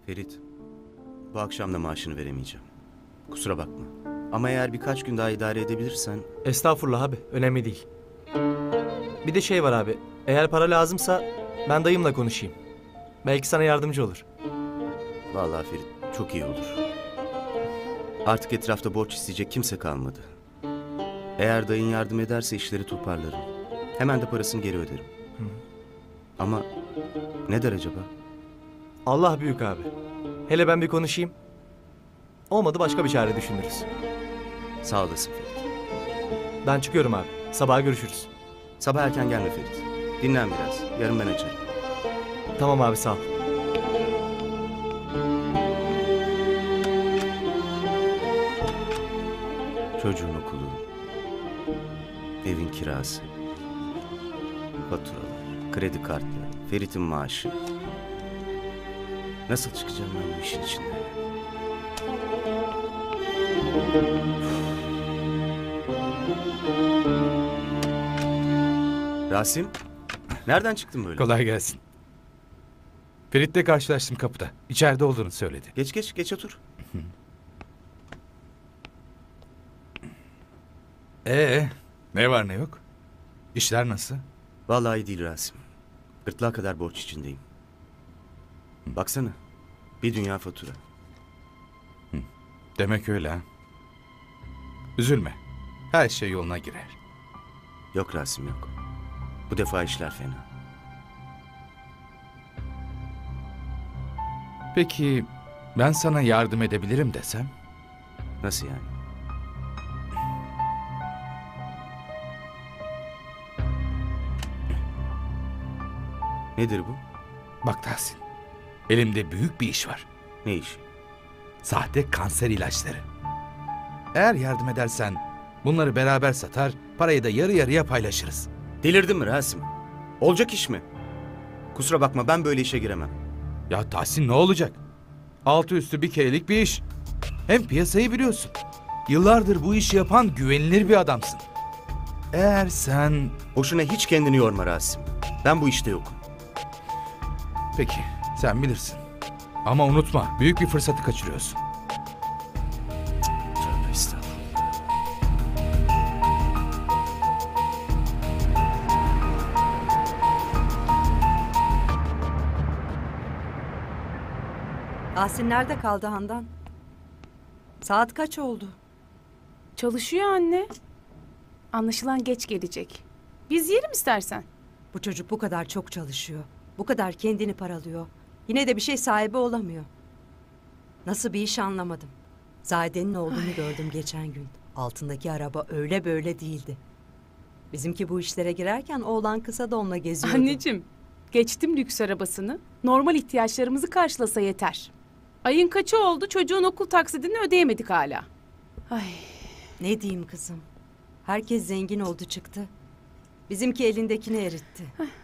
Ferit, bu akşam da maaşını veremeyeceğim. Kusura bakma. Ama eğer birkaç gün daha idare edebilirsen... Estağfurullah abi, önemli değil. Bir de şey var abi, eğer para lazımsa ben dayımla konuşayım. Belki sana yardımcı olur. Vallahi Ferit, çok iyi olur. Artık etrafta borç isteyecek kimse kalmadı. Eğer dayın yardım ederse işleri toparlarım. Hemen de parasını geri öderim. Ama ne der acaba? Allah büyük abi. Hele ben bir konuşayım. Olmadı başka bir çare düşünürüz. Sağ olasın Ferit. Ben çıkıyorum abi. Sabaha görüşürüz. Sabah erken gelme Ferit. Dinlen biraz. Yarın ben açarım. Tamam abi, sağ ol. Çocuğun okulu, evin kirası, faturalar, kredi kartları, Ferit'in maaşı. Nasıl çıkacağım ben bu işin içinden? Rasim, nereden çıktın böyle? Kolay gelsin. Ferit'le karşılaştım kapıda. İçeride olduğunu söyledi. Geç otur. Ne var ne yok? İşler nasıl? Vallahi iyi değil Rasim. Gırtlağa kadar borç içindeyim. Baksana, bir dünya fatura. Demek öyle ha. Üzülme. Her şey yoluna girer. Yok Rasim yok. Bu defa işler fena. Peki ben sana yardım edebilirim desem? Nasıl yani? Nedir bu? Bak Tahsin. Elimde büyük bir iş var. Ne iş? Sahte kanser ilaçları. Eğer yardım edersen bunları beraber satar, parayı da yarı yarıya paylaşırız. Delirdin mi Rasim? Olacak iş mi? Kusura bakma, ben böyle işe giremem. Ya Tahsin, ne olacak? Altı üstü bir kerelik bir iş. Hem piyasayı biliyorsun. Yıllardır bu işi yapan güvenilir bir adamsın. Eğer sen... Boşuna hiç kendini yorma Rasim. Ben bu işte yokum. Peki, sen bilirsin. Ama unutma, büyük bir fırsatı kaçırıyorsun. Tövbe estağfurullah. Asin nerede kaldı Handan? Saat kaç oldu? Çalışıyor anne. Anlaşılan geç gelecek. Biz yiyelim istersen. Bu çocuk bu kadar çok çalışıyor. Bu kadar kendini paralıyor. Yine de bir şey sahibi olamıyor. Nasıl bir iş anlamadım. Zahide'nin oğlunu gördüm geçen gün. Altındaki araba öyle böyle değildi. Bizimki bu işlere girerken oğlan kısa donla geziyordu. Anneciğim, geçtim lüks arabasını. Normal ihtiyaçlarımızı karşılasa yeter. Ayın kaçı oldu, çocuğun okul taksidini ödeyemedik hala. Ay, Ne diyeyim kızım? Herkes zengin oldu çıktı. Bizimki elindekini eritti.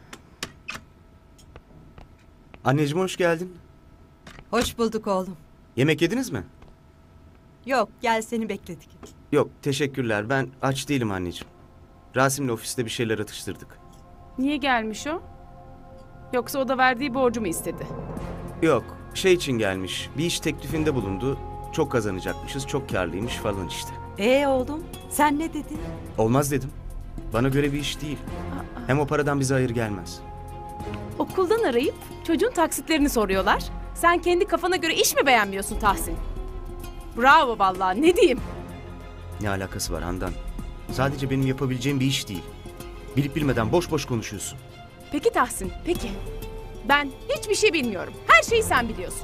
Anneciğim hoş geldin. Hoş bulduk oğlum. Yemek yediniz mi? Yok, gel seni bekledik. Yok, teşekkürler. Ben aç değilim anneciğim. Rasim'le ofiste bir şeyler atıştırdık. niye gelmiş o? Yoksa o da verdiği borcu mu istedi? Yok, şey için gelmiş. Bir iş teklifinde bulundu. Çok kazanacakmışız, çok karlıymış falan işte. Oğlum, sen ne dedin? Olmaz dedim. Bana göre bir iş değil. Hem o paradan bize hayır gelmez. Okuldan arayıp çocuğun taksitlerini soruyorlar. Sen kendi kafana göre iş mi beğenmiyorsun Tahsin? Bravo vallahi, ne diyeyim? Ne alakası var Handan? Sadece benim yapabileceğim bir iş değil. Bilip bilmeden boş boş konuşuyorsun. Peki Tahsin, peki. Ben hiçbir şey bilmiyorum. Her şeyi sen biliyorsun.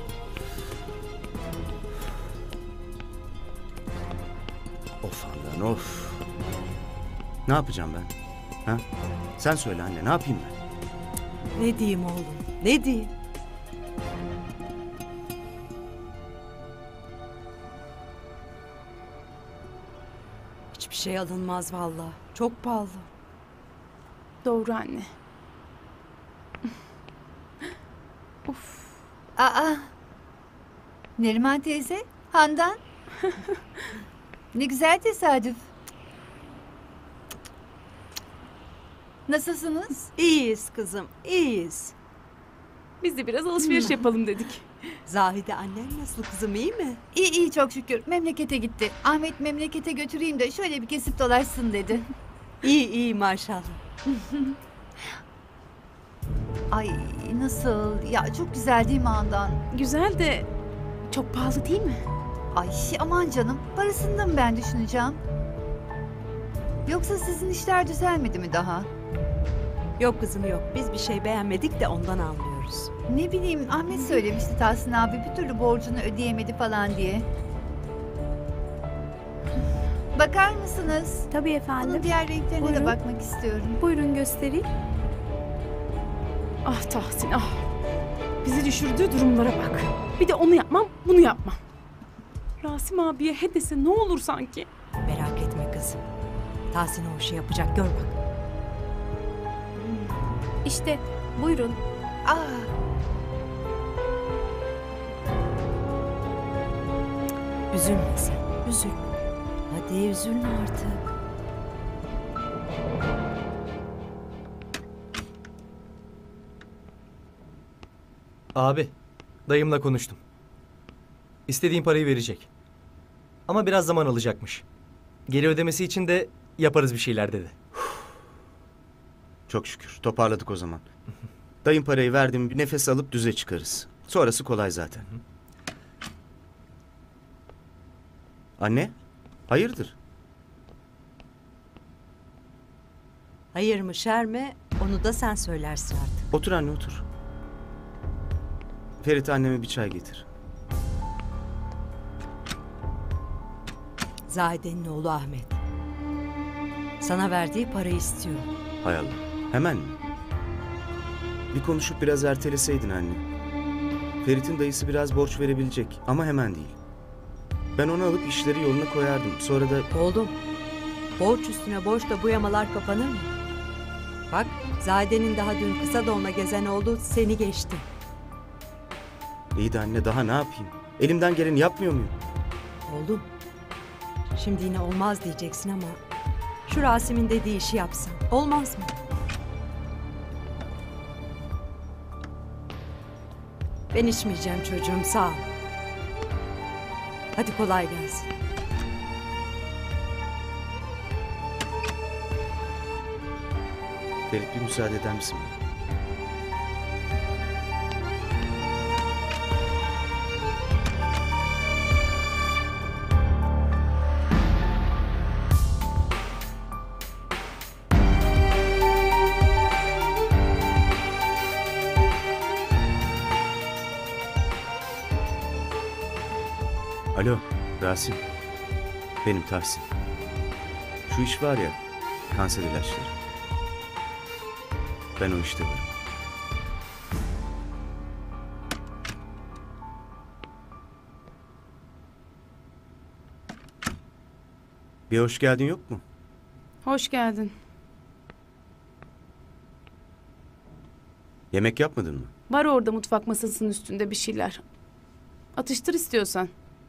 Of Handan of. Ne yapacağım ben? Ha? Sen söyle anne, ne yapayım ben? Ne diyeyim oğlum, ne diyeyim? Hiçbir şey alınmaz vallahi. Çok pahalı. Doğru anne. Of. Aa, Neriman teyze, Handan. Ne güzel tesadüf. Nasılsınız? İyiyiz kızım, iyiyiz. Biz de biraz alışveriş yapalım dedik. Zahide annen nasıl kızım, iyi mi? İyi iyi çok şükür. Memlekete gitti. Ahmet memlekete götüreyim de şöyle bir kesip dolaşsın dedi. İyi iyi maşallah. Ay nasıl? Ya çok güzel değil mi Handan? Güzel de çok pahalı değil mi? Ay aman canım. Parasını da mı ben düşüneceğim? Yoksa sizin işler düzelmedi mi daha? Yok kızım yok. Biz bir şey beğenmedik de ondan almıyoruz. Ne bileyim Ahmet söylemişti Tahsin abi bir türlü borcunu ödeyemedi falan diye. Bakar mısınız? Tabii Bunun efendim. diğer renklerine de Buyurun. bakmak istiyorum. Buyurun göstereyim. Ah Tahsin ah. Bizi düşürdüğü durumlara bak. Bir de onu yapmam, bunu yapmam. Rasim abiye he dese ne olur sanki. Merak etme kızım. Tahsin o işi yapacak, gör bak. İşte buyurun. Ah Üzülme sen, üzülme. Hadi üzülme artık. Abi, dayımla konuştum. İstediğim parayı verecek. Ama biraz zaman alacakmış. Geri ödemesi için de yaparız bir şeyler dedi. Çok şükür. Toparladık o zaman. Dayın parayı verdim, bir nefes alıp düze çıkarız. Sonrası kolay zaten. Anne, hayırdır? Hayır mı şer mi onu da sen söylersin artık. Otur anne, otur. Ferit, anneme bir çay getir. Zahide'nin oğlu Ahmet. Sana verdiği parayı istiyor. Hay Allah. Hemen mi? Bir konuşup biraz erteleseydin anne. Ferit'in dayısı biraz borç verebilecek ama hemen değil. Ben onu alıp işleri yoluna koyardım. Sonra da Oğlum, borç üstüne borçla bu yamalar kapanır mı? Bak, Zahide'nin daha dün kısa doğumla gezen oğlu seni geçti. iyi de anne, daha ne yapayım? Elimden geleni yapmıyor muyum? Oğlum, şimdi yine olmaz diyeceksin ama şu Rasim'in dediği işi yapsan olmaz mı? Ben içmeyeceğim çocuğum, sağ ol. Hadi kolay gelsin. Ferit, bir müsaade eder misin bana? Alo, Rasim. Benim Tahsin. Şu iş var ya, kanser ilaçları. Ben o işte varım. Bir hoş geldin yok mu? Hoş geldin. Yemek yapmadın mı? Var orada mutfak masasının üstünde bir şeyler. Atıştır istiyorsan.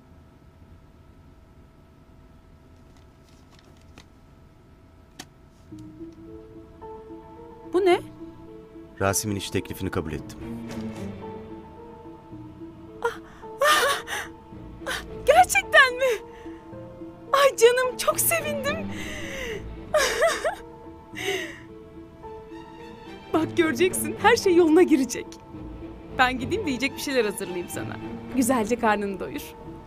Bu ne? Rasim'in iş teklifini kabul ettim. Gerçekten mi? Ay canım çok sevindim. Bak göreceksin her şey yoluna girecek. Ben gideyim de yiyecek bir şeyler hazırlayayım sana. Güzelce karnını doyur.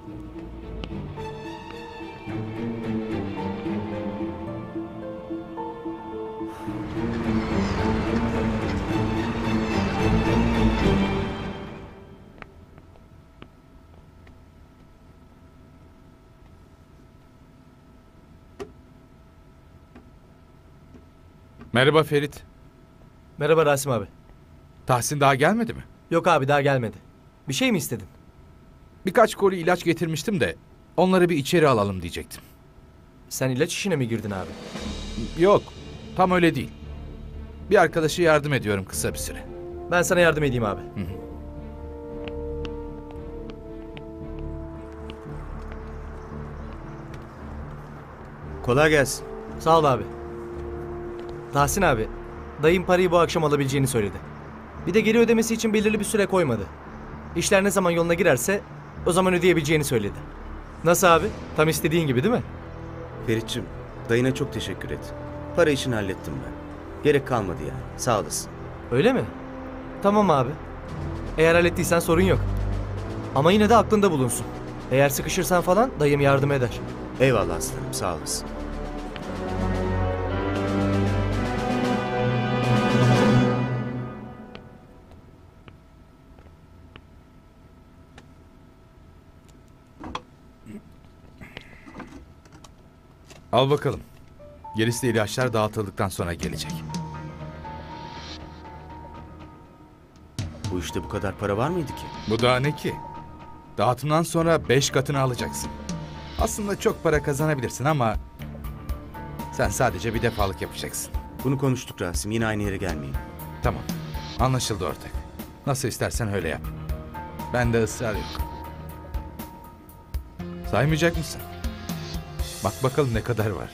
Merhaba Ferit. Merhaba Rasim abi. Tahsin daha gelmedi mi? Yok abi daha gelmedi. Bir şey mi istedin? Birkaç koli ilaç getirmiştim de onları bir içeri alalım diyecektim. Sen ilaç işine mi girdin abi? Yok, tam öyle değil. Bir arkadaşa yardım ediyorum kısa bir süre. Ben sana yardım edeyim abi. Kolay gelsin. Sağ ol abi. Tahsin abi, dayım parayı bu akşam alabileceğini söyledi. Bir de geri ödemesi için belirli bir süre koymadı. İşler ne zaman yoluna girerse o zaman ödeyebileceğini söyledi. Nasıl abi? Tam istediğin gibi değil mi? Ferit'ciğim, dayına çok teşekkür et. Para işini hallettim ben. Gerek kalmadı yani. Sağ olasın. Öyle mi? Tamam abi. Eğer hallettiysen sorun yok. Ama yine de aklında bulunsun. Eğer sıkışırsan falan dayım yardım eder. Eyvallah aslanım, sağ olasın. Al bakalım. Gerisi de ilaçlar dağıtıldıktan sonra gelecek. Bu işte bu kadar para var mıydı ki? Bu daha ne ki? Dağıtımdan sonra 5 katını alacaksın. Aslında çok para kazanabilirsin ama sen sadece bir defalık yapacaksın. Bunu konuştuk Rasim, yine aynı yere gelmeyin. Tamam. Anlaşıldı ortak. Nasıl istersen öyle yap. Bende ısrar yok. Saymayacak mısın? Bak bakalım ne kadar var.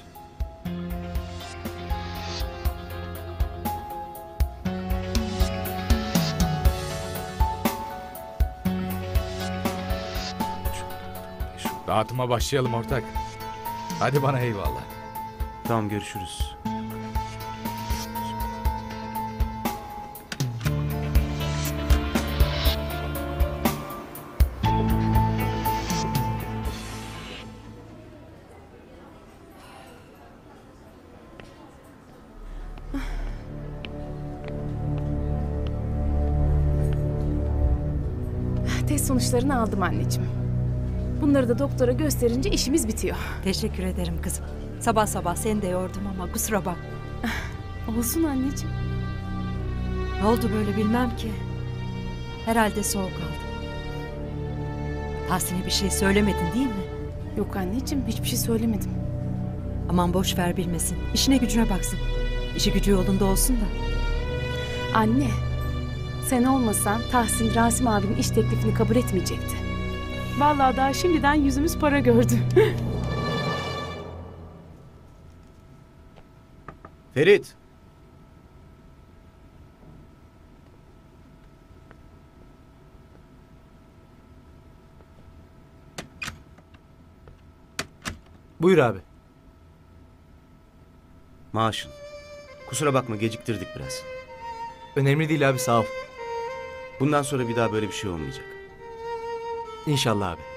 Dağıtıma başlayalım ortak. Hadi bana eyvallah. Tamam, görüşürüz. Test sonuçlarını aldım anneciğim. Bunları da doktora gösterince işimiz bitiyor. Teşekkür ederim kızım. Sabah sabah seni de yordum ama kusura bak. Olsun anneciğim. Ne oldu böyle bilmem ki. Herhalde soğuk aldım. Tahsin'e bir şey söylemedin değil mi? Yok anneciğim, hiçbir şey söylemedim. Aman boş ver bilmesin. İşine gücüne baksın. İşi gücü yolunda olsun da. Anne, sen olmasan Tahsin Rasim abinin iş teklifini kabul etmeyecekti. Vallahi daha şimdiden yüzümüz para gördü. Ferit! Buyur abi. Maaşın. Kusura bakma, geciktirdik biraz. Önemli değil abi, sağ ol. Bundan sonra bir daha böyle bir şey olmayacak. İnşallah abi.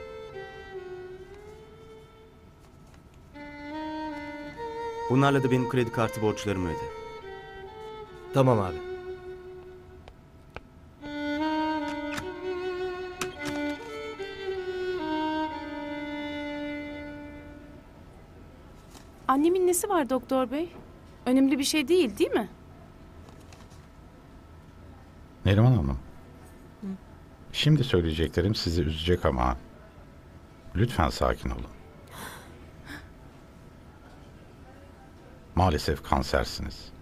Bunlarla da benim kredi kartı borçlarımı öde. Tamam abi. Annemin nesi var doktor bey? Önemli bir şey değil mi? Neriman Hanım. Şimdi söyleyeceklerim sizi üzecek ama lütfen sakin olun. Maalesef kansersiniz.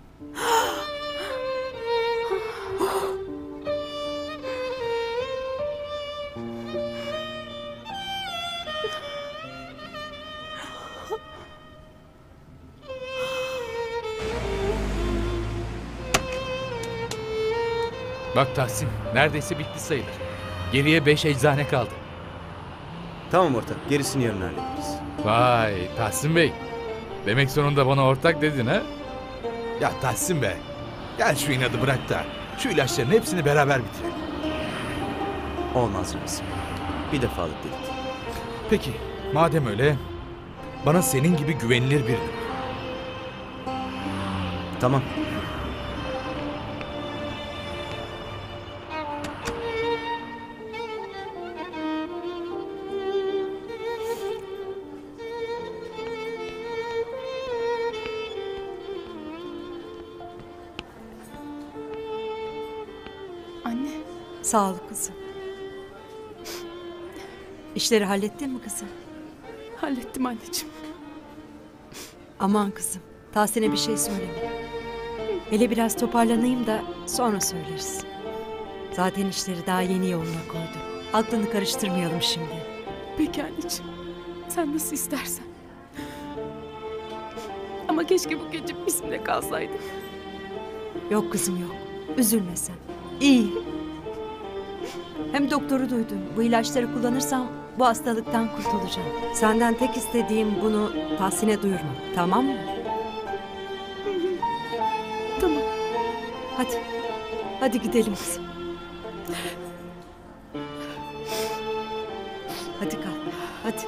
Bak Tahsin, neredeyse bitti sayılır. Geriye 5 eczane kaldı. Tamam ortak, gerisini yarın hallederiz. Vay Tahsin Bey. Demek sonunda bana ortak dedin ha? Ya Tahsin Bey, gel şu inadı bırak da şu ilaçların hepsini beraber bitirelim. Olmaz Rasim. Bir defalık dedik. Peki, madem öyle, bana senin gibi güvenilir birini bul. Tamam. Anne, Sağ ol kızım. İşleri hallettin mi kızım? hallettim anneciğim. Aman kızım. Tahsin'e bir şey söyleme. Hele biraz toparlanayım da sonra söyleriz. Zaten işleri daha yeni yoluna koydu. Aklını karıştırmayalım şimdi. Peki anneciğim, sen nasıl istersen. Ama keşke bu gece bizimle kalsaydın. Yok kızım yok. Üzülme sen. İyi. Hem doktoru duydun. Bu ilaçları kullanırsam bu hastalıktan kurtulacağım. Senden tek istediğim bunu Tahsin'e duyurma. Tamam mı? Tamam. Hadi. Hadi gidelim kızım. Hadi kalk. Hadi.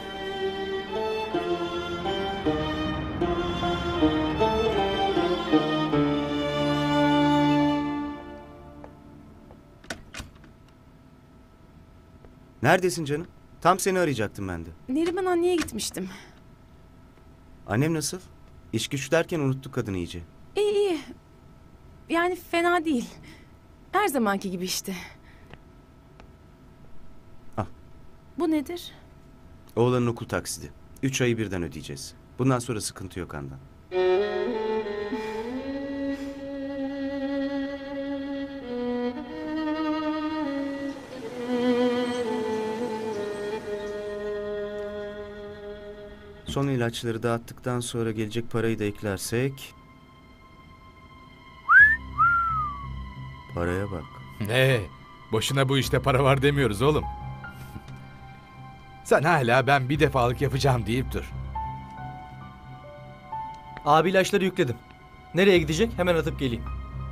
Neredesin canım? Tam seni arayacaktım ben de. Neriman anneye gitmiştim. Annem nasıl? İş güç derken unuttuk kadını iyice. İyi iyi. Yani fena değil. Her zamanki gibi işte. Al. Bu nedir? Oğlanın okul taksidi. 3 ayı birden ödeyeceğiz. Bundan sonra sıkıntı yok Handan. Son ilaçları dağıttıktan sonra gelecek parayı da eklersek... Paraya bak. Boşuna bu işte para var demiyoruz oğlum. Sen hala ben bir defalık yapacağım deyip dur. Abi ilaçları yükledim. Nereye gidecek? Hemen atıp geleyim.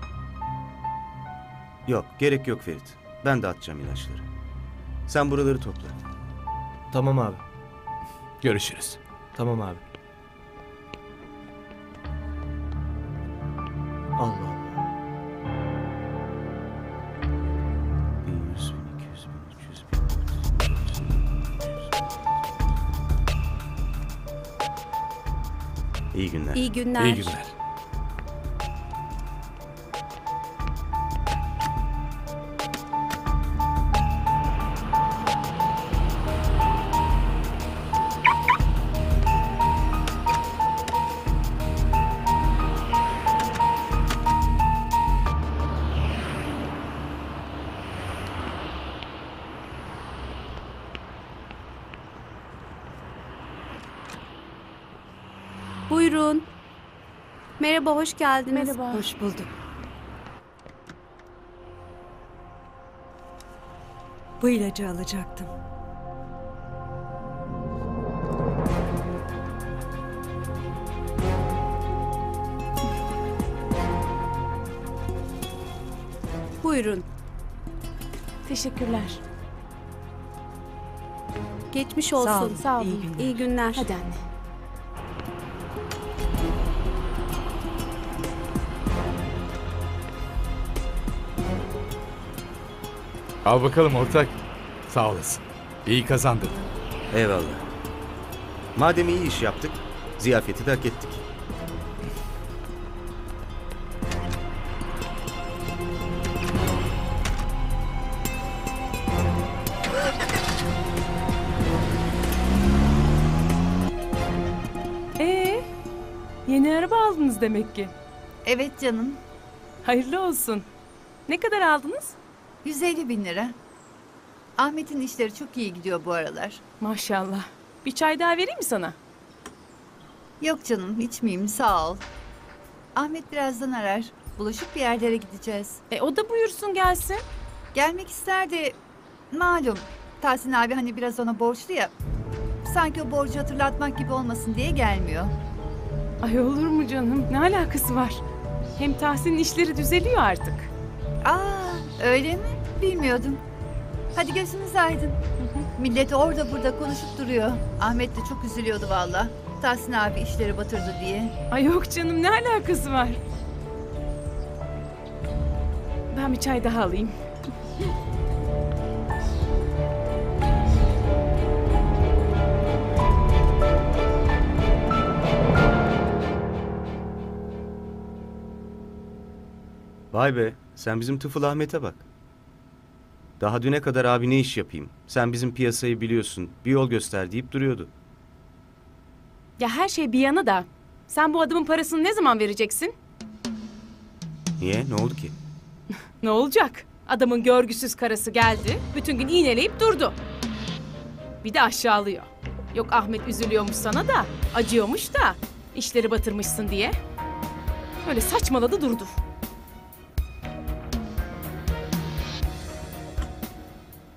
Yok, gerek yok Ferit. Ben de atacağım ilaçları. Sen buraları topla. Tamam abi. Görüşürüz. Tamam abi. Allah Allah. 1100, 1200, 1300, 1400, 1500. İyi günler. İyi günler. İyi günler. Buyurun. Merhaba, hoş geldiniz. Merhaba. Hoş bulduk. Bu ilacı alacaktım. Buyurun. Teşekkürler. Geçmiş olsun. Sağ olun. Sağ olun. İyi günler. İyi günler. Hadi anne. Al bakalım ortak. Sağ olasın. İyi kazandın. Eyvallah. Madem iyi iş yaptık, ziyafeti de hak ettik. Yeni araba aldınız demek ki. Evet canım. Hayırlı olsun. Ne kadar aldınız? 150 bin lira. Ahmet'in işleri çok iyi gidiyor bu aralar. Maşallah. Bir çay daha vereyim mi sana? Yok canım, içmeyeyim, sağ ol. Ahmet birazdan arar. Buluşup bir yerlere gideceğiz. O da buyursun gelsin. Gelmek ister de malum Tahsin abi hani biraz ona borçlu ya. Sanki o borcu hatırlatmak gibi olmasın diye gelmiyor. Ay olur mu canım? Ne alakası var? Hem Tahsin'in işleri düzeliyor artık. Aa, öyle mi? Bilmiyordum. Hadi gözünüz aydın. Millet orada burada konuşup duruyor. Ahmet de çok üzülüyordu valla. Tahsin abi işleri batırdı diye. Ay yok canım, ne alakası var? Ben bir çay daha alayım. Vay be, sen bizim Tıfıl Ahmet'e bak. Daha düne kadar abi ne iş yapayım? Sen bizim piyasayı biliyorsun, bir yol göster deyip duruyordu. Ya her şey bir yana da sen bu adamın parasını ne zaman vereceksin? Niye? Ne oldu ki? Ne olacak? Adamın görgüsüz karısı geldi, bütün gün iğneleyip durdu. Bir de aşağılıyor. Yok Ahmet üzülüyormuş sana da, acıyormuş da, işleri batırmışsın diye. Öyle saçmaladı durdu.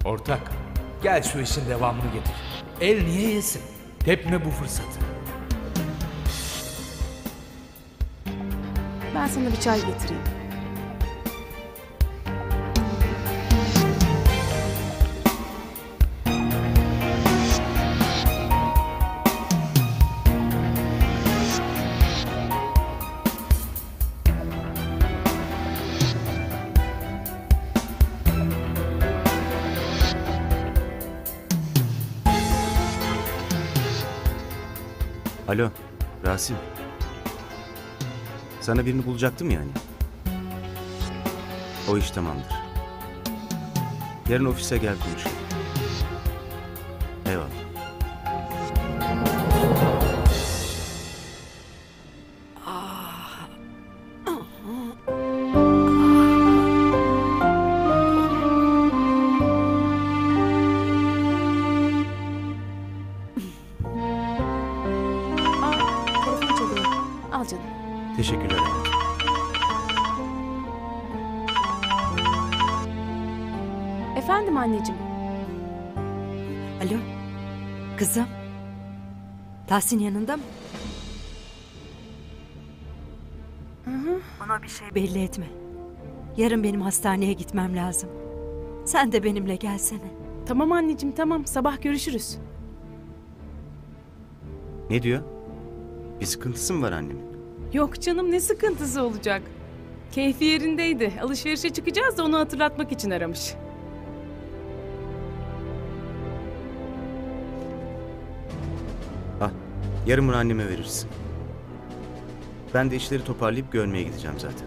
Ortak, gel şu işin devamını getir. El niye yesin? Tepme bu fırsatı. Ben sana bir çay getireyim. Alo, Rasim. Sana birini bulacaktım yani. O iş tamamdır. Yarın ofise gel konuşalım. Eyvallah. Telefon çalıyor. Al canım. Teşekkürler. Efendim anneciğim. Alo. Kızım. Tahsin yanında mı? Ona bir şey belli etme. Yarın benim hastaneye gitmem lazım. Sen de benimle gelsene. Tamam anneciğim tamam. Sabah görüşürüz. Ne diyor? Bir sıkıntısı mı var annemin? Yok canım ne sıkıntısı olacak. Keyfi yerindeydi. Alışverişe çıkacağız da onu hatırlatmak için aramış. Al, yarın bunu anneme verirsin. Ben de işleri toparlayıp görmeye gideceğim zaten.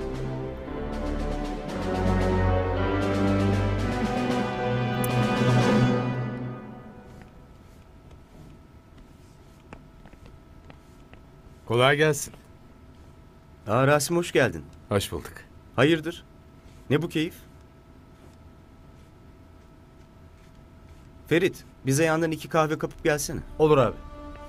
Kolay gelsin. Aa Rasim hoş geldin. Hoş bulduk. Hayırdır? Ne bu keyif? Ferit, bize yandan 2 kahve kapıp gelsene. Olur abi.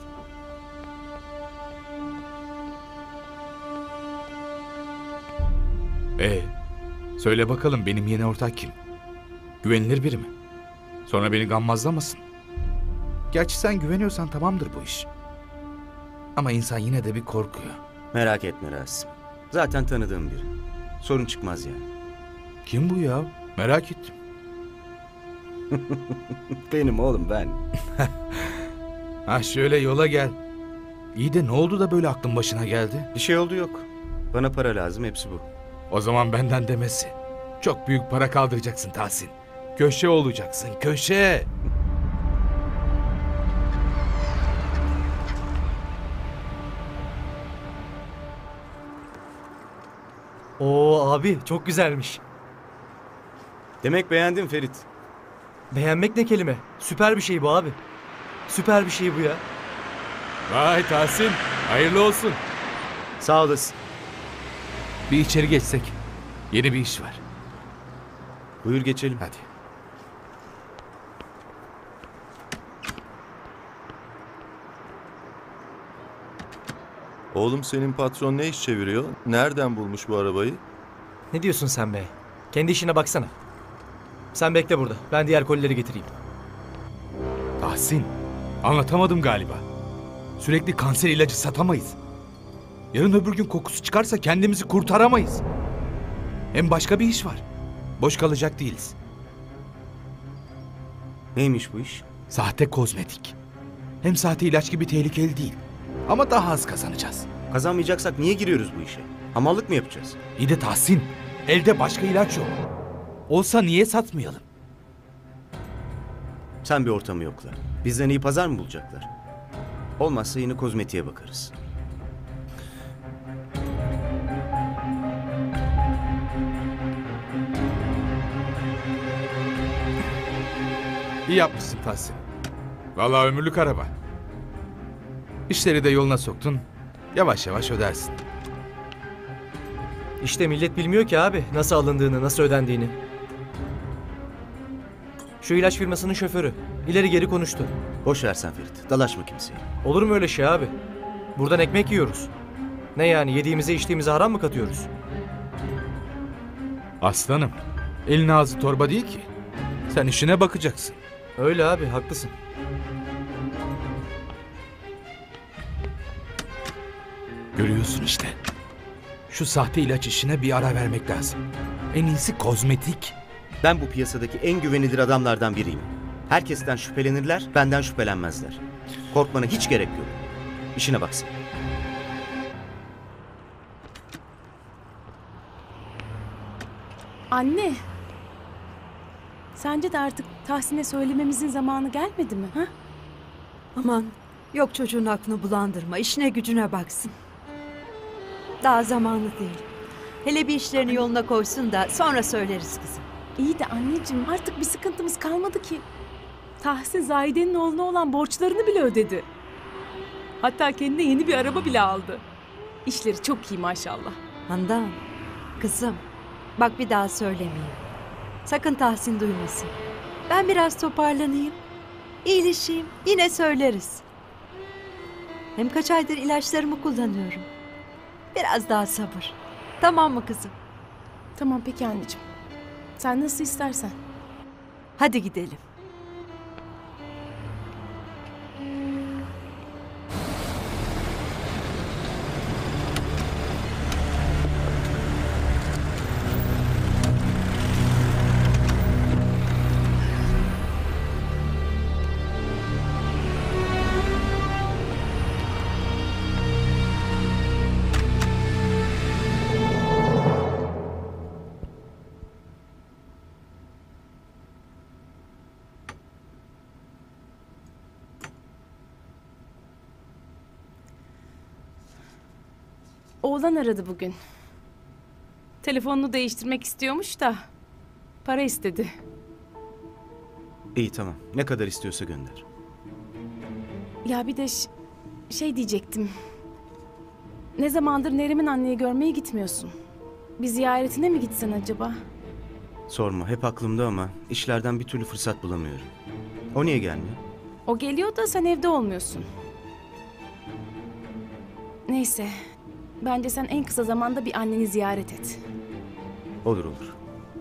Söyle bakalım benim yeni ortak kim? Güvenilir biri mi? Sonra beni gammazlamasın. Gerçi sen güveniyorsan tamamdır bu iş. Ama insan yine de bir korkuyor. Merak etme Rasim. Zaten tanıdığım biri. Sorun çıkmaz yani. Kim bu ya? Merak ettim. Benim oğlum ben. Ha şöyle yola gel. İyi de ne oldu da böyle aklın başına geldi? Bir şey oldu yok. Bana para lazım, hepsi bu. O zaman benden demesi. Çok büyük para kaldıracaksın Tahsin. Köşe olacaksın, köşe. Oo abi çok güzelmiş. Demek beğendin Ferit. Beğenmek ne kelime? Süper bir şey bu abi. Süper bir şey bu ya. Vay Tahsin, hayırlı olsun. Sağ olasın. Bir içeri geçsek. Yeni bir iş var. Buyur geçelim. Hadi. Oğlum senin patron ne iş çeviriyor? Nereden bulmuş bu arabayı? Ne diyorsun sen be? Kendi işine baksana. Sen bekle burada. Ben diğer kolileri getireyim. Tahsin, anlatamadım galiba. Sürekli kanser ilacı satamayız. Yarın öbür gün kokusu çıkarsa kendimizi kurtaramayız. Hem başka bir iş var. Boş kalacak değiliz. Neymiş bu iş? Sahte kozmetik. Hem sahte ilaç gibi tehlikeli değil. Ama daha az kazanacağız. Kazanmayacaksak niye giriyoruz bu işe? Hamallık mı yapacağız? İyi de Tahsin, elde başka ilaç yok. Olsa niye satmayalım? Sen bir ortamı yokla. Bizden iyi pazar mı bulacaklar? Olmazsa yine kozmetiğe bakarız. İyi yapmışsın Tahsin. Vallahi ömürlük araba. İşleri de yoluna soktun. Yavaş yavaş ödersin. İşte millet bilmiyor ki abi nasıl alındığını, nasıl ödendiğini. Şu ilaç firmasının şoförü. İleri geri konuştu. Boş ver sen Ferit. Dalaşma kimseye. Olur mu öyle şey abi? Buradan ekmek yiyoruz. Ne yani yediğimize içtiğimize haram mı katıyoruz? Aslanım, elin ağzı torba değil ki. Sen işine bakacaksın. Öyle abi, haklısın. Görüyorsun işte. Şu sahte ilaç işine bir ara vermek lazım. En iyisi kozmetik. Ben bu piyasadaki en güvenilir adamlardan biriyim. Herkesten şüphelenirler, benden şüphelenmezler. Korkmana hiç gerek yok. İşine baksın. Anne. Sence de artık Tahsin'e söylememizin zamanı gelmedi mi? Ha? Aman yok, çocuğun aklını bulandırma. İşine gücüne baksın. Daha zamanı değil. Hele bir işlerini yoluna koysun da sonra söyleriz kızım. İyi de anneciğim, artık bir sıkıntımız kalmadı ki. Tahsin Zahide'nin oğluna olan borçlarını bile ödedi. Hatta kendine yeni bir araba bile aldı. İşleri çok iyi maşallah. Handan, kızım bak bir daha söylemeyeyim. Sakın Tahsin duymasın. Ben biraz toparlanayım. İyileşeyim, yine söyleriz. Hem kaç aydır ilaçlarımı kullanıyorum. Biraz daha sabır. Tamam mı kızım? Tamam peki anneciğim. Sen nasıl istersen. Hadi gidelim. Oğlan aradı bugün. Telefonunu değiştirmek istiyormuş da para istedi. İyi tamam. Ne kadar istiyorsa gönder. Ya bir de şey diyecektim. Ne zamandır Neriman anneyi görmeye gitmiyorsun? Bir ziyaretine mi gitsen acaba? Sorma, hep aklımda ama işlerden bir türlü fırsat bulamıyorum. O niye gelmiyor? O geliyor da sen evde olmuyorsun. Neyse. Bence sen en kısa zamanda bir anneni ziyaret et. Olur olur.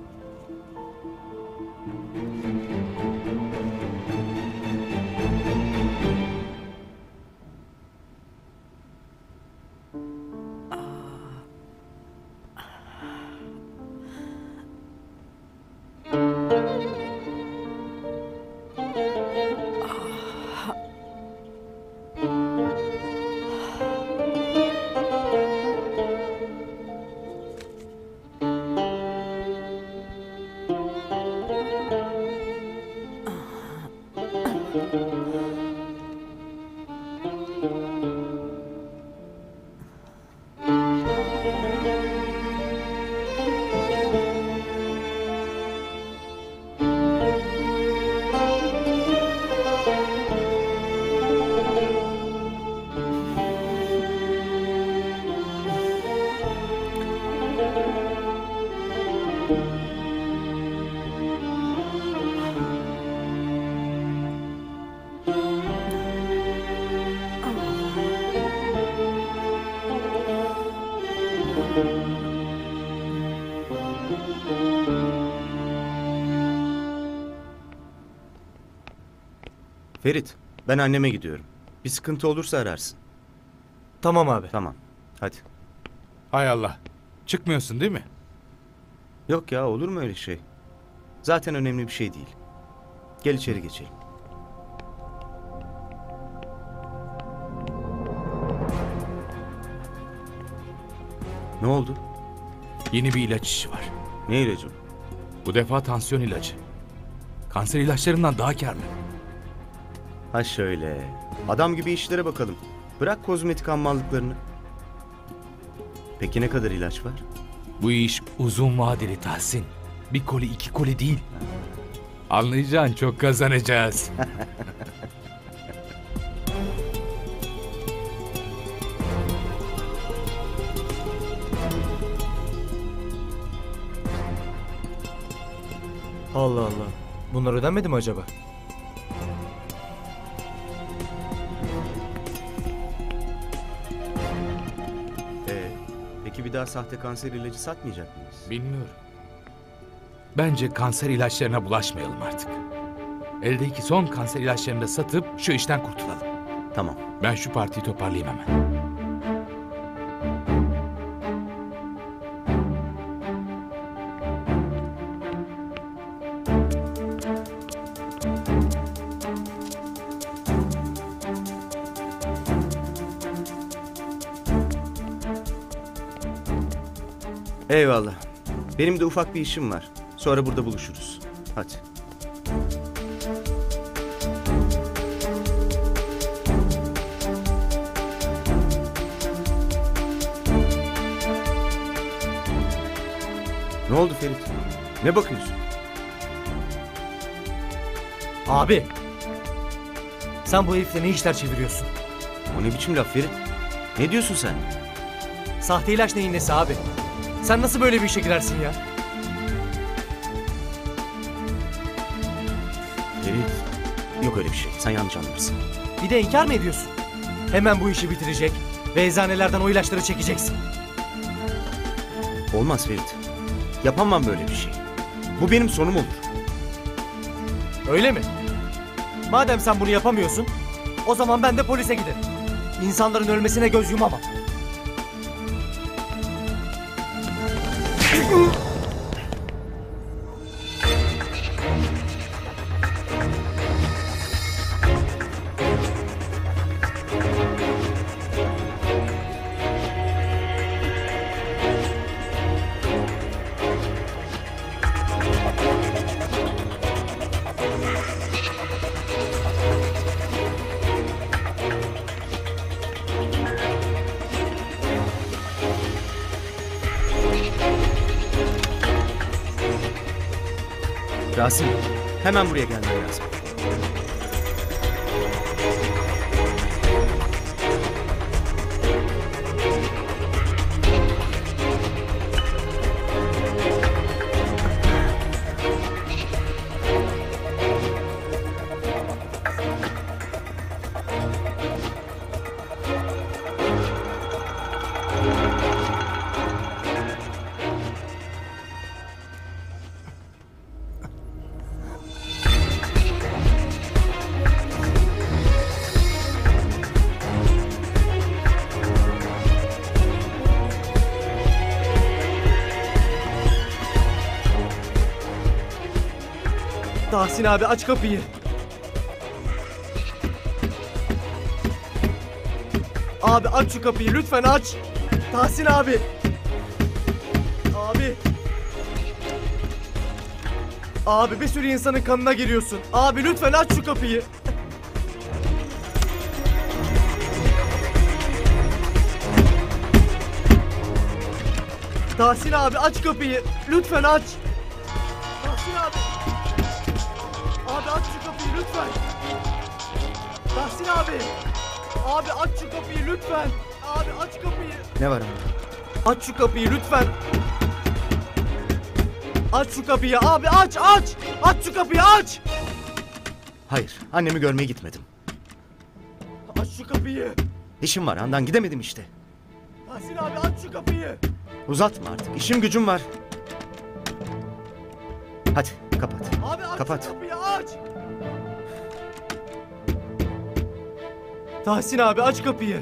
Ferit, ben anneme gidiyorum. Bir sıkıntı olursa ararsın. Tamam abi. Tamam, hadi. Hay Allah. Çıkmıyorsun değil mi? Yok ya, olur mu öyle şey? Zaten önemli bir şey değil. Gel içeri geçelim. Ne oldu? Yeni bir ilaç işi var. Ne ilacı bu? Bu defa tansiyon ilacı. Kanser ilaçlarından daha karlı. Ha şöyle. Adam gibi işlere bakalım. Bırak kozmetik hammallıklarını. Peki ne kadar ilaç var? Bu iş uzun vadeli Tahsin. Bir koli iki koli değil. Anlayacağın çok kazanacağız. Allah Allah. Bunlar ödenmedi mi acaba? Peki bir daha sahte kanser ilacı satmayacak mıyız? Bilmiyorum. Bence kanser ilaçlarına bulaşmayalım artık. Eldeki son kanser ilaçlarını da satıp şu işten kurtulalım. Tamam. Ben şu partiyi toparlayayım hemen. Eyvallah. Benim de ufak bir işim var. Sonra burada buluşuruz. Hadi. Ne oldu Ferit? Ne bakıyorsun? Abi. Sen bu herifle ne işler çeviriyorsun? O ne biçim laf Ferit? Ne diyorsun sen? Sahte ilaç neyin nesi abi? Sen nasıl böyle bir işe girersin ya? Ferit. Yok öyle bir şey. Sen yanlış anlarsın. Bir de inkar mı ediyorsun? Hemen bu işi bitirecek ve eczanelerden o ilaçları çekeceksin. Olmaz Ferit. Yapamam böyle bir şey. Bu benim sonum olur. Öyle mi? Madem sen bunu yapamıyorsun, o zaman ben de polise giderim. İnsanların ölmesine göz yumamam. Rasim, hemen buraya gelmen lazım. Tahsin abi aç kapıyı. Abi aç şu kapıyı lütfen aç. Tahsin abi. Abi. Abi bir sürü insanın kanına giriyorsun. Abi lütfen aç şu kapıyı. Tahsin abi aç kapıyı. Lütfen aç. Tahsin abi. Abi aç şu kapıyı lütfen. Tahsin abi. Abi aç şu kapıyı lütfen. Abi aç kapıyı. Ne var ama? Aç şu kapıyı lütfen. Aç şu kapıyı abi aç aç. Aç şu kapıyı aç. Hayır, annemi görmeye gitmedim. Aç şu kapıyı. İşim var, Handan gidemedim işte. Tahsin abi aç şu kapıyı. Uzatma artık, işim gücüm var. Hadi, kapat. Abi aç Kapat. şu kapıyı aç. Tahsin abi aç kapıyı.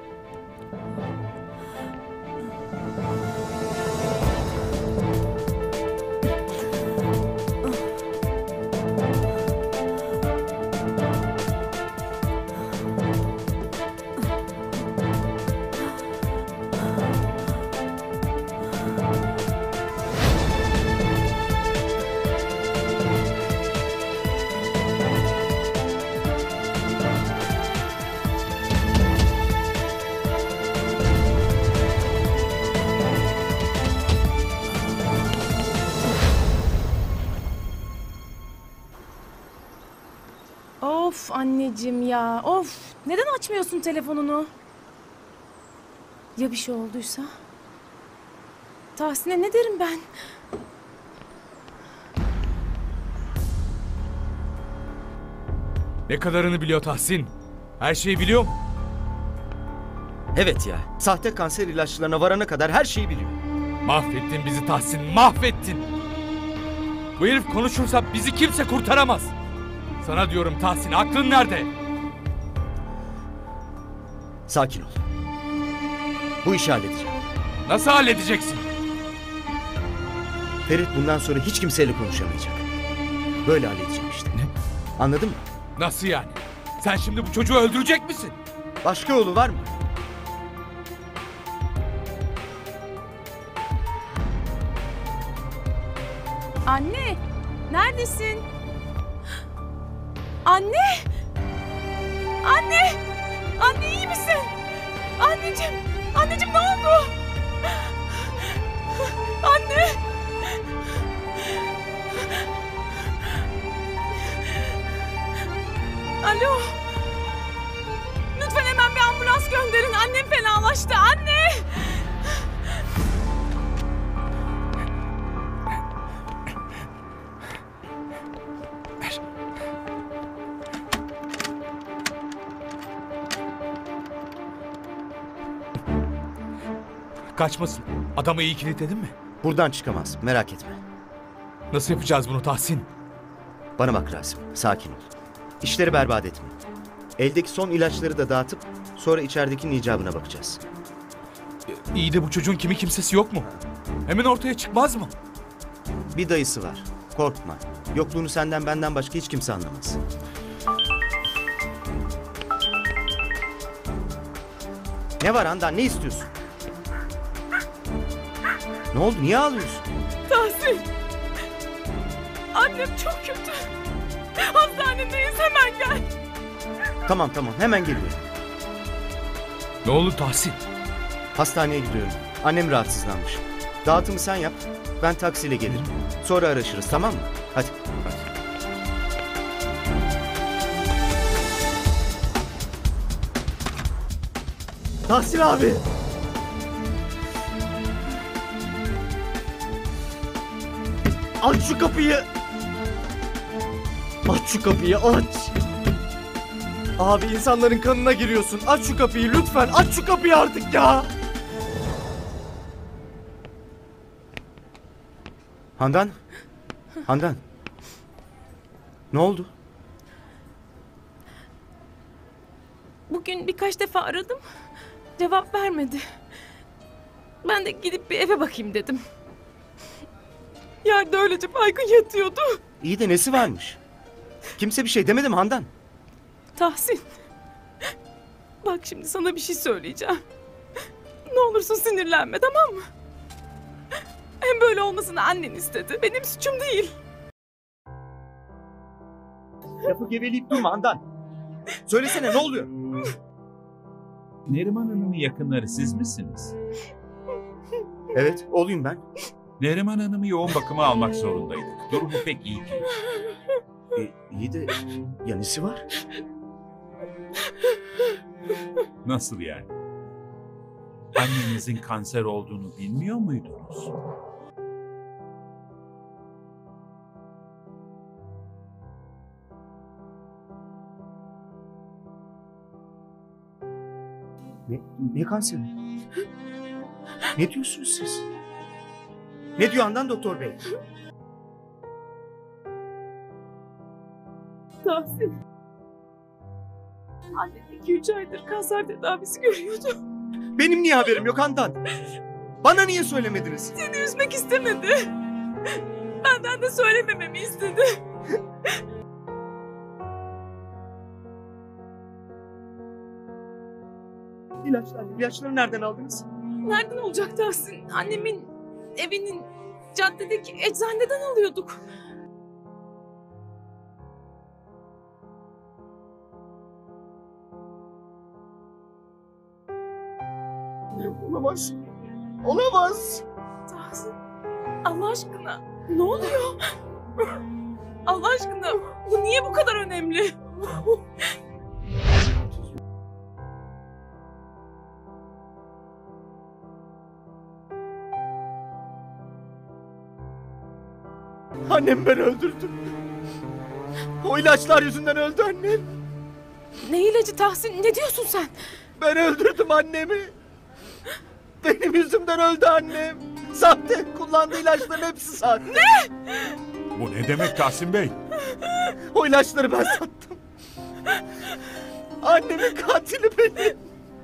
Of anneciğim ya, of. Neden açmıyorsun telefonunu? Ya bir şey olduysa? Tahsin'e ne derim ben? Ne kadarını biliyor Tahsin? Her şeyi biliyor mu? Evet ya, sahte kanser ilaçlarına varana kadar her şeyi biliyor. Mahvettin bizi Tahsin, mahvettin. Bu herif konuşursa bizi kimse kurtaramaz. Sana diyorum Tahsin, aklın nerede? Sakin ol. Bu işi halledeceğim. Nasıl halledeceksin? Ferit bundan sonra hiç kimseyle konuşamayacak. Böyle halledeceğim işte. Ne? Anladın mı? Nasıl yani? Sen şimdi bu çocuğu öldürecek misin? Başka yolu var mı? Anne, neredesin? Anne! Anne! Anne iyi misin? Anneciğim! Anneciğim ne oldu? Anne! Alo! Lütfen hemen bir ambulans gönderin. Annem fenalaştı. Anne! Kaçmasın. Adamı iyi kilitledin mi? Buradan çıkamaz. Merak etme. Nasıl yapacağız bunu Tahsin? Bana bak Rasim. Sakin ol. İşleri berbat etme. Eldeki son ilaçları da dağıtıp sonra içeridekinin icabına bakacağız. İyi de bu çocuğun kimi kimsesi yok mu? Hemen ortaya çıkmaz mı? Bir dayısı var. Korkma. Yokluğunu senden benden başka hiç kimse anlamaz. Ne var Handan? Ne istiyorsun? Ne oldu? Niye ağlıyorsun? Tahsin! Annem çok kötü. Hastanedeyiz, hemen gel. Tamam hemen geliyorum. Ne olur Tahsin? Hastaneye gidiyorum. Annem rahatsızlanmış. Dağıtımı sen yap. Ben taksiyle gelirim. Sonra araşırız, tamam mı? Hadi. Tahsin abi. Aç şu kapıyı. Aç şu kapıyı, aç. Abi insanların kanına giriyorsun. Aç şu kapıyı lütfen. Aç şu kapıyı artık ya. Handan? Handan? Ne oldu? Bugün birkaç defa aradım. Cevap vermedi. Ben de gidip bir eve bakayım dedim. Yerde öylece baygın yatıyordu. İyi de nesi varmış? Kimse bir şey demedi mi Handan? Tahsin. Bak şimdi sana bir şey söyleyeceğim. Ne olursun sinirlenme, tamam mı? Hem böyle olmasını annen istedi. Benim suçum değil. Lafı geveleyip durma Handan. Söylesene ne oluyor? Neriman Hanım'ın yakınları siz misiniz? Evet, olayım ben. Neriman Hanım'ı yoğun bakıma almak zorundaydık. Durumu pek iyi değil. İyi de ya nesi var? Nasıl yani? Annenizin kanser olduğunu bilmiyor muydunuz? Ne kanseri? Ne diyorsunuz siz? Ne diyor Handan doktor bey? Tahsin. Annen 2-3 aydır kanser tedavisi görüyordu. Benim niye haberim yok Handan? Bana niye söylemediniz? Seni üzmek istemedi. Benden de söylemememi istedi. İlaçları nereden aldınız? Nereden olacak Tahsin? Annemin evinin caddedeki eczaneden alıyorduk. Olamaz. Olamaz. Tahsin, Allah aşkına ne oluyor? Allah aşkına bu niye bu kadar önemli? Annem ben öldürdüm. O ilaçlar yüzünden öldü annem. Ne ilacı Tahsin? Ne diyorsun sen? Ben öldürdüm annemi. Benim yüzümden öldü annem. Sahte kullandığı ilaçların hepsi sahte. Ne? Bu ne demek Tahsin Bey? O ilaçları ben sattım. Annemin katili benim.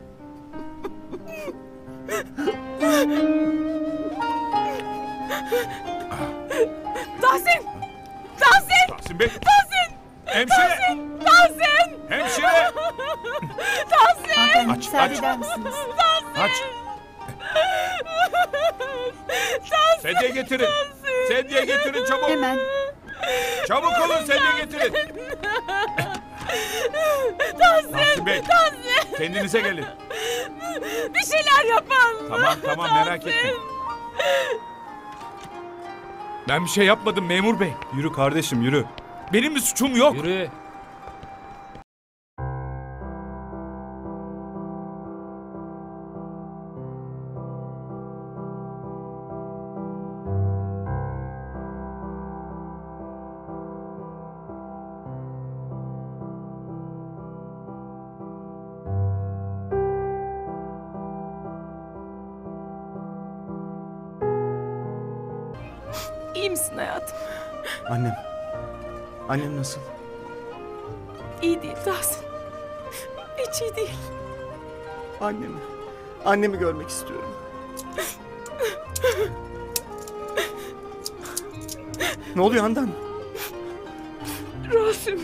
Tahsin! Tahsin! Tahsin Bey! Tahsin! Hemşire! Tahsin! Hemşire! Hanımefendi Aç, müsaade aç. eder misiniz? Aç! Sedye getirin! Sedye getirin çabuk! Hemen. Çabuk olun sedye getirin! Tahsin Bey! Kendinize gelin! Bir şeyler yapın! Tamam merak etmeyin. Ben bir şey yapmadım memur bey. Yürü kardeşim yürü. Benim bir suçum yok. Yürü. İyi misin hayatım? Annem. Annem nasıl? İyi değil Tahsin. Hiç iyi değil. Annemi. Annemi görmek istiyorum. Ne oluyor Handan? Rasim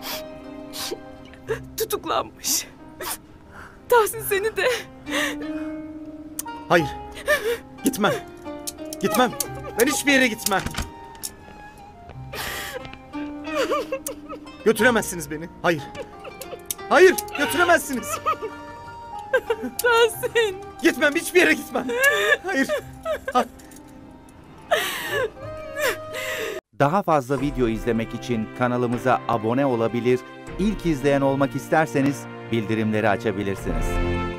tutuklanmış. Tahsin seni de. Hayır. Gitmem. Gitmem. Ben hiçbir yere gitmem. Götüremezsiniz beni. Hayır. Hayır, götüremezsiniz. Tahsin. Gitmem, hiçbir yere gitmem. Hayır. Daha fazla video izlemek için kanalımıza abone olabilir, ilk izleyen olmak isterseniz bildirimleri açabilirsiniz.